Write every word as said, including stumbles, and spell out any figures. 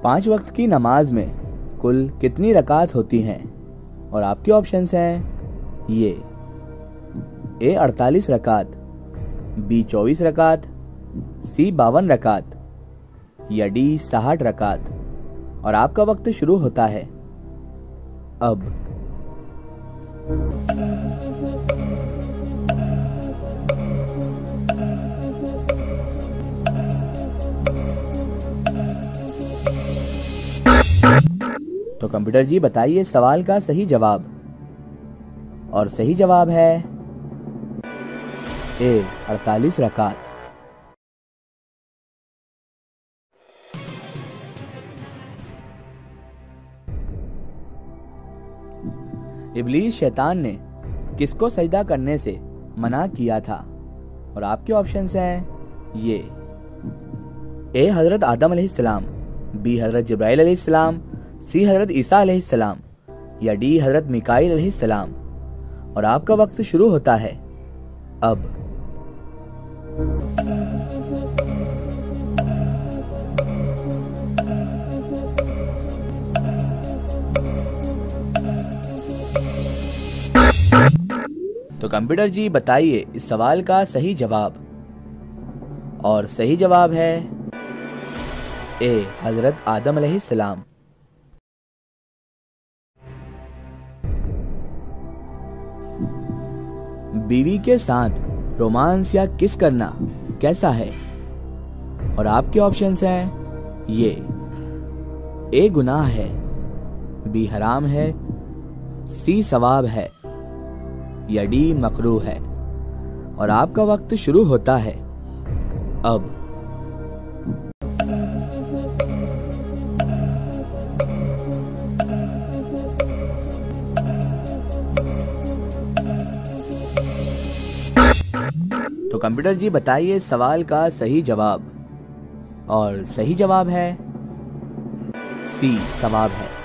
पांच वक्त की नमाज में कुल कितनी रकात होती हैं? और आपके ऑप्शंस हैं ये ए अड़तालीस रकात, बी चौबीस रकात, सी बावन रकात या डी साठ रकात। और आपका वक्त शुरू होता है अब। तो कंप्यूटर जी बताइए सवाल का सही जवाब। और सही जवाब है ए अड़तालीस रकात। इब्लीस शैतान ने किसको सजदा करने से मना किया था? और आपके ऑप्शंस हैं ये ए हजरत आदम अलैहिस्सलाम, बी हजरत जिब्राइल अलैहिस्सलाम, सी हजरत ईसा अलैहिस्सलाम या डी हजरत मिकाईल अलैहिस्सलाम। और आपका वक्त शुरू होता है अब। तो कंप्यूटर जी बताइए इस सवाल का सही जवाब। और सही जवाब है ए हजरत आदम अलैहिस्सलाम। बीवी के साथ रोमांस या किस करना कैसा है? और आपके ऑप्शंस हैं ये ए गुनाह है, बी हराम है, सी सवाब है या डी मकरूह है। और आपका वक्त शुरू होता है अब। तो कंप्यूटर जी बताइए सवाल का सही जवाब। और सही जवाब है सी सवाब है।